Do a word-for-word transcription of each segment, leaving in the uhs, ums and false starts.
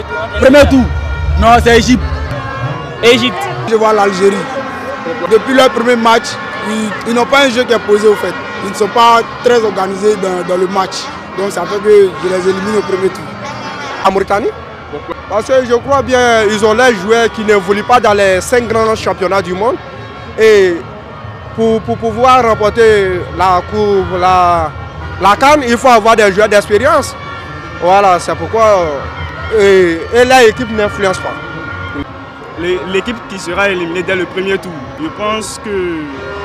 Premier tour. Non, c'est Égypte. Égypte. Je vois l'Algérie. Depuis leur premier match, ils, ils n'ont pas un jeu qui est posé au fait. Ils ne sont pas très organisés dans, dans le match. Donc ça fait que je les élimine au premier tour. En Mauritanie? Parce que je crois bien ils ont les joueurs qui n'évoluent pas dans les cinq grands championnats du monde. Et pour, pour pouvoir remporter la coupe, la, la CAN, il faut avoir des joueurs d'expérience. Voilà, c'est pourquoi et, et la équipe n'influence pas. L'équipe qui sera éliminée dès le premier tour, je pense que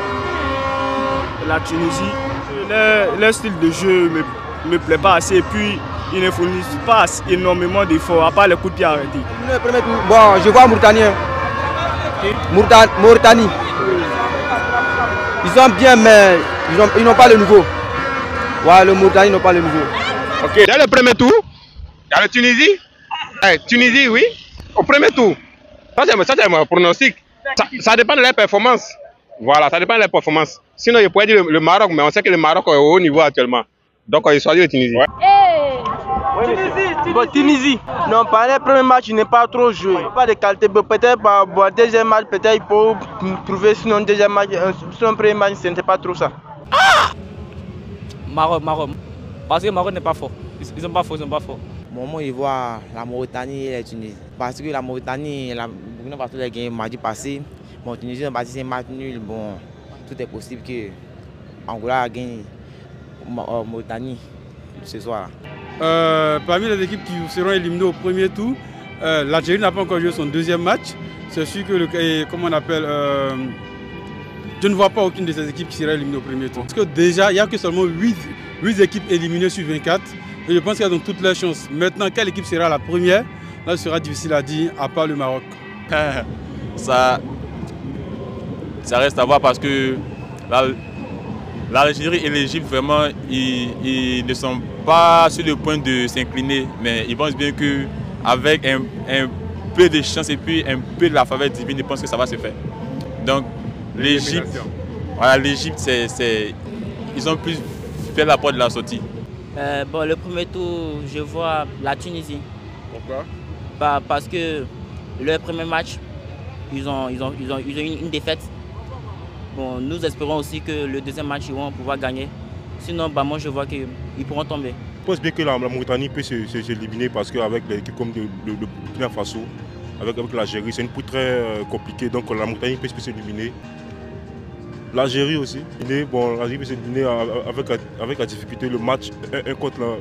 la Tunisie, leur, leur style de jeu ne me, me plaît pas assez et puis ils ne fournissent pas énormément d'efforts à part les coups de pied arrêtés. Le premier tour, bon, je vois Mauritanien. Mauritanie. Mauritanie. Ils sont bien, mais ils n'ont pas le nouveau. Ouais, le Mauritanie n'ont pas le nouveau. Ok, dès le premier tour, il y a la Tunisie. Eh, Tunisie, oui, au premier tour. Ça, c'est mon pronostic. Ça, ça dépend de leur performance. Voilà, ça dépend de leur performance. Sinon, je pourrais dire le, le Maroc, mais on sait que le Maroc est au haut niveau actuellement. Donc, il choisit la Tunisie. Hey. Tunisie, Tunisie. Bon, Tunisie. Non, par le premier match, il n'est pas trop joué. Pas de qualité. Peut-être par le deuxième match, peut-être il faut trouver sinon deuxième match, sinon premier match, ce n'était pas trop ça. Ah! Maroc, Maroc. Parce que le Maroc n'est pas fort. Ils sont pas forts, ils sont pas forts. Moi, je vois la Mauritanie et la Tunisie. Parce que la Mauritanie, la Burkina Faso a gagné mardi passé. Bon, Tunisie a battu, c'est un match nul. Bon, tout est possible que Angola a gagné Mauritanie ce soir. Euh, parmi les équipes qui seront éliminées au premier tour, euh, l'Algérie n'a pas encore joué son deuxième match. C'est sûr que, le, comment on appelle, euh, je ne vois pas aucune de ces équipes qui sera éliminée au premier tour. Parce que déjà, il n'y a que seulement huit équipes éliminées sur vingt-quatre. Et je pense qu'elles ont toutes leurs chances. Maintenant, quelle équipe sera la première? Là, ce sera difficile à dire, à part le Maroc. ça, ça reste à voir parce que l'Algérie et l'Égypte, vraiment, ils, ils ne sont pas sur le point de s'incliner. Mais ils pensent bien qu'avec un, un peu de chance et puis un peu de la faveur divine, ils pensent que ça va se faire. Donc, l'Égypte, voilà, l'Égypte, ils ont plus fait la porte de la sortie. Euh, bon, le premier tour, je vois la Tunisie. Pourquoi? Bah, parce que le premier match, ils ont, ils ont, ils ont, ils ont eu une défaite. Bon, nous espérons aussi que le deuxième match, ils vont pouvoir gagner. Sinon, bah, moi, je vois qu'ils pourront tomber. Je pense bien que la, la Mauritanie peut s'éliminer parce qu'avec des équipes comme le Burkina Faso, avec, avec l'Algérie, c'est une poule très euh, compliquée. Donc la Mauritanie peut, peut s'éliminer. L'Algérie aussi. Bon, l'Algérie peut s'éliminer avec, avec la difficulté, le match un, un contre la,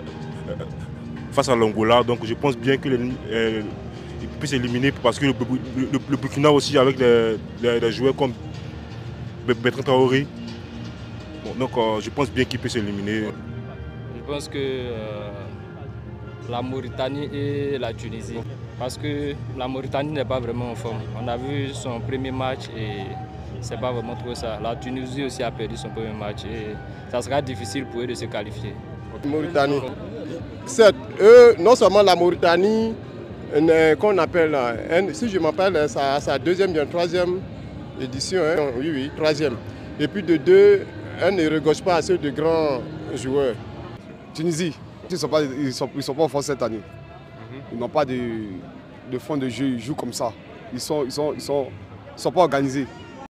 face à l'Angola. Donc je pense bien qu'il euh, peut s'éliminer parce que le, le, le Burkina aussi, avec les, les, les joueurs comme Bertrand Traoré. Bon, donc euh, je pense bien qu'il peut s'éliminer. Je pense que euh, la Mauritanie et la Tunisie. Parce que la Mauritanie n'est pas vraiment en forme. On a vu son premier match et c'est pas vraiment trop ça. La Tunisie aussi a perdu son premier match et ça sera difficile pour eux de se qualifier. Mauritanie. C'est eux, non seulement la Mauritanie, qu'on appelle, si je m'appelle, sa, sa deuxième, bien troisième édition, hein, oui, oui, troisième. Et puis de deux, elle ne regorge pas assez de grands joueurs. Tunisie, ils ne sont, pas, ils sont, ils sont pas en force cette année. Ils n'ont pas de, de fond de jeu, ils jouent comme ça. Ils ne sont, ils sont, ils sont, ils sont pas organisés.